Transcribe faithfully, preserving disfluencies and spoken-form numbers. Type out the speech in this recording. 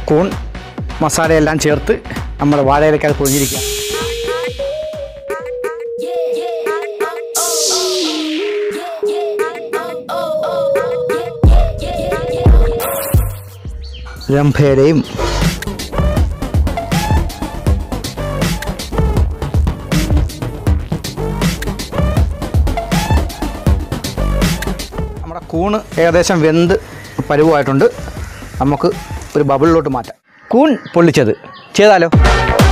കൂൺ മസാലയെല്ലാം ചേർത്ത് നമ്മൾ വാഴയിലേക്ക് അത് പൊതിഞ്ഞിരിക്കുക. രംഭയുടെയും നമ്മുടെ കൂണ് ഏകദേശം വെന്ത് പരുവമായിട്ടുണ്ട്. നമുക്ക് ഒരു ബബിളിലോട്ട് മാറ്റാം. കൂൺ പൊള്ളിച്ചത് ചെയ്താലോ?